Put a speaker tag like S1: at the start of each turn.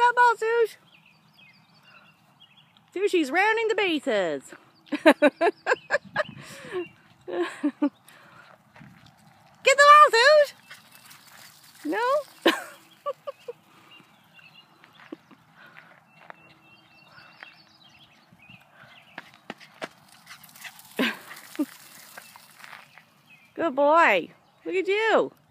S1: that ball, Sush. Sushi's rounding the bases. Get the ball, Sush. No? Good boy. Look at you.